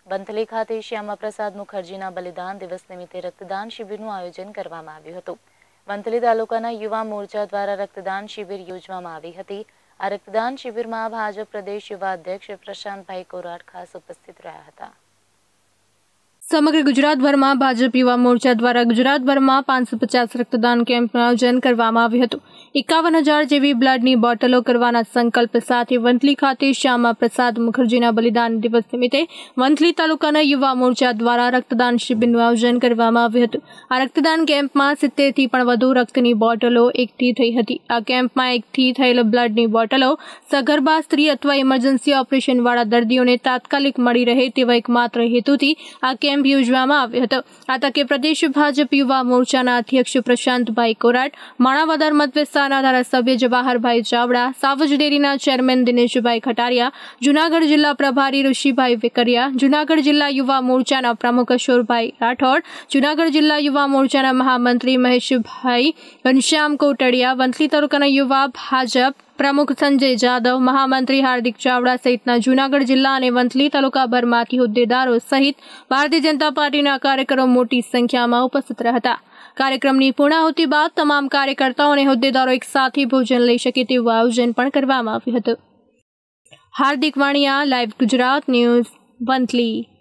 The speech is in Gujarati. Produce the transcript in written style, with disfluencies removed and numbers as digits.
વંથલી ખાતે શ્યામાપ્રસાદ મુખર્જીના બલિદાન દિવસ નિમિત્તે રક્તદાન શિબિરનું આયોજન કરવામાં આવ્યું હતું। વંથલી તાલુકાના યુવા મોરચા દ્વારા રક્તદાન શિબિર યોજવામાં આવી હતી। આ રક્તદાન શિબિરમાં ભાજપ પ્રદેશ યુવા અધ્યક્ષ પ્રશાંતભાઈ કોરાટ ખાસ ઉપસ્થિત રહ્યા હતા। સમગ્ર ગુજરાતભરમાં ભાજપ યુવા મોરચા દ્વારા ગુજરાતભરમાં 550 રક્તદાન કેમ્પનું આયોજન કરવામાં આવ્યું હતું। 51,000 જેવી બ્લડની બોટલો કરવાના સંકલ્પ સાથે વંથલી ખાતે શ્યામાપ્રસાદ મુખર્જીના બલિદાન દિવસ નિમિત્તે વંથલી તાલુકાના યુવા મોરચા દ્વારા રક્તદાન શિબિરનું આયોજન કરવામાં આવ્યું હતું। આ રક્તદાન કેમ્પમાં 70થી પણ વધુ રક્તની બોટલો એકઠી થઈ હતી। આ કેમ્પમાં એકઠી થયેલ બ્લડની બોટલો સગર્ભા સ્ત્રી અથવા ઇમરજન્સી ઓપરેશનવાળા દર્દીઓને તાત્કાલિક મળી રહે તેવા એકમાત્ર હેતુથી આ કેમ્પ યોજવામાં આવ્યો હતો। આ તકે પ્રદેશ ભાજપ યુવા મોરચાના અધ્યક્ષ પ્રશાંતભાઈ કોરાટ, માણાવદર મત વિસ્તારના ધારાસભ્ય જવાહરભાઈ ચાવડા, સાવજ ડેરીના ચેરમેન દિનેશભાઈ ખટારિયા, જૂનાગઢ જિલ્લા પ્રભારી ઋષિભાઈ વેકરિયા, જૂનાગઢ જિલ્લા યુવા મોરચાના પ્રમુખ અશોરભાઈ રાઠોડ, જૂનાગઢ જિલ્લા યુવા મોરચાના મહામંત્રી મહેશભાઈ ઘનશ્યામ કોટડિયા, વંથલી તાલુકાના યુવા ભાજપ પ્રમુખ સંજય જાદવ, મહામંત્રી હાર્દિક ચાવડા સહિતના જૂનાગઢ જિલ્લા અને વંથલી તાલુકાભરમાંથી હોદ્દેદારો સહિત ભારતીય જનતા પાર્ટીના કાર્યકરો મોટી સંખ્યામાં ઉપસ્થિત રહ્યા હતા। કાર્યક્રમની પૂર્ણાહુતિ બાદ તમામ કાર્યકર્તાઓ અને હોદ્દેદારો એક સાથે ભોજન લઈ શકે તેવું આયોજન પણ કરવામાં આવ્યું હતું। Hardik Vaniya, live Gujarat news, Vanthali.